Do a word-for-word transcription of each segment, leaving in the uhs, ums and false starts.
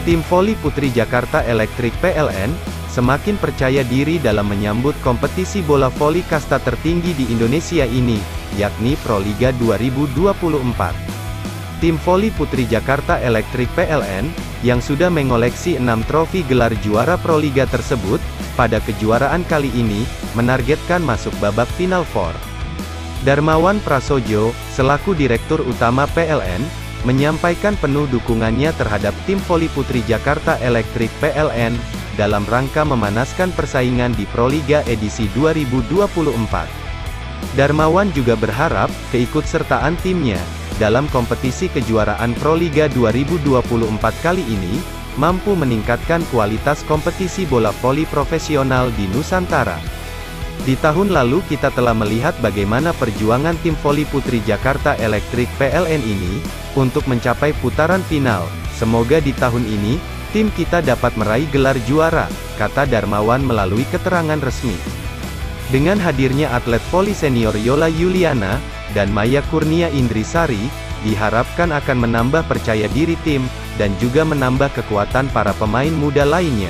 Tim voli putri Jakarta Electric P L N, semakin percaya diri dalam menyambut kompetisi bola voli kasta tertinggi di Indonesia ini, yakni Proliga dua ribu dua puluh empat. Tim voli putri Jakarta Electric P L N, yang sudah mengoleksi enam trofi gelar juara Proliga tersebut, pada kejuaraan kali ini, menargetkan masuk babak Final Four. Darmawan Prasojo, selaku Direktur Utama P L N, menyampaikan penuh dukungannya terhadap tim voli putri Jakarta Electric P L N, dalam rangka memanaskan persaingan di Proliga edisi dua ribu dua puluh empat. Darmawan juga berharap, keikutsertaan timnya, dalam kompetisi kejuaraan Proliga dua ribu dua puluh empat kali ini, mampu meningkatkan kualitas kompetisi bola voli profesional di Nusantara. Di tahun lalu kita telah melihat bagaimana perjuangan tim voli putri Jakarta Electric P L N ini, untuk mencapai putaran final. Semoga di tahun ini, tim kita dapat meraih gelar juara, kata Darmawan melalui keterangan resmi. Dengan hadirnya atlet voli senior Yola Yuliana, dan Maya Kurnia Indrisari, diharapkan akan menambah percaya diri tim, dan juga menambah kekuatan para pemain muda lainnya.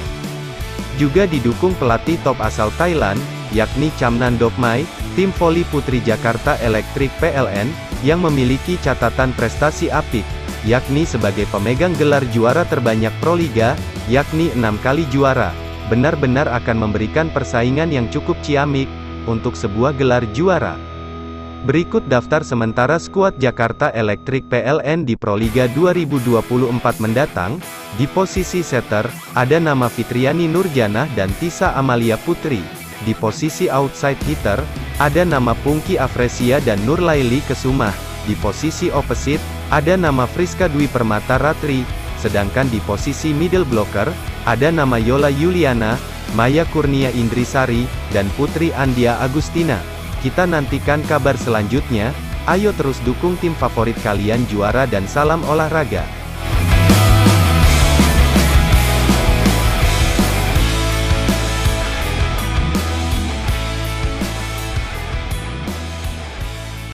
Juga didukung pelatih top asal Thailand, yakni Chamnan Dokmai, tim voli putri Jakarta Electric P L N, yang memiliki catatan prestasi apik, yakni sebagai pemegang gelar juara terbanyak Proliga, yakni enam kali juara, benar-benar akan memberikan persaingan yang cukup ciamik, untuk sebuah gelar juara. Berikut daftar sementara skuad Jakarta Electric P L N di Proliga dua ribu dua puluh empat mendatang. Di posisi setter, ada nama Fitriani Nurjanah dan Tisa Amalia Putri. Di posisi outside hitter, ada nama Pungki Afresia dan Nurlaili Kesumah. Di posisi opposite, ada nama Friska Dwi Permata Ratri. Sedangkan di posisi middle blocker, ada nama Yola Yuliana, Maya Kurnia Indrisari, dan Putri Andia Agustina. Kita nantikan kabar selanjutnya. Ayo terus dukung tim favorit kalian juara dan salam olahraga.